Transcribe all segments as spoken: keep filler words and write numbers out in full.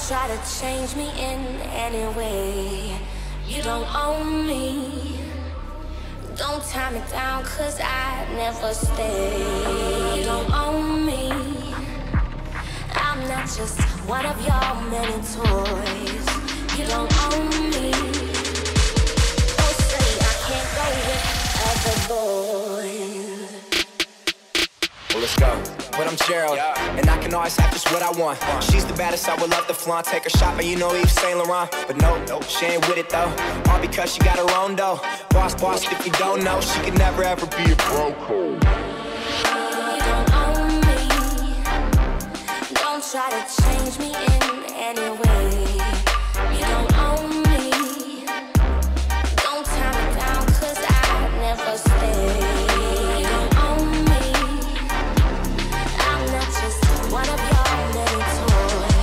try to change me in any way. You don't own me. Don't tie me down, cause I never stay. You don't own me. I'm not just one of your many toys. You don't own me. Don't say I can't go with other boys. Well, let's go. But I'm Gerald, yeah. And I can always have just what I want. She's the baddest, I would love to flaunt. Take her shopping, you know Yves Saint Laurent. But no, no, she ain't with it though. All because she got her own dough. Boss, boss, if you don't know, she could never ever be a bro. You don't own me. Don't try to change me in any way. You don't own me. Don't tie me down, cause I never stay. You don't own me. I'm not just one of your many toys.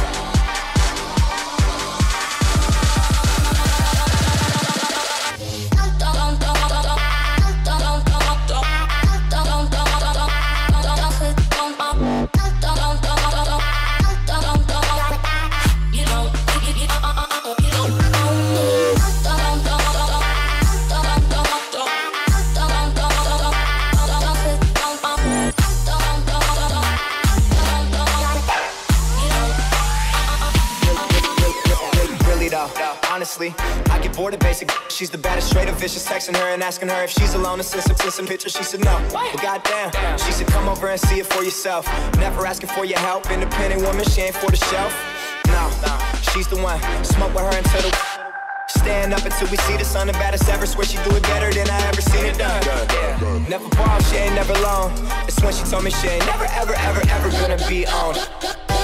Honestly, I get bored of basic. She's the baddest, straight up vicious. Texting her and asking her if she's alone and send some, send some pictures. She said no. Well, goddamn. She said come over and see it for yourself. Never asking for your help. Independent woman, she ain't for the shelf. No, she's the one. Smoke with her until the stand up until we see the sun. The baddest ever. Swear she do it better than I ever seen it done. Yeah. Never ball, she ain't never alone. It's when she told me she ain't never, ever, ever, ever gonna be on.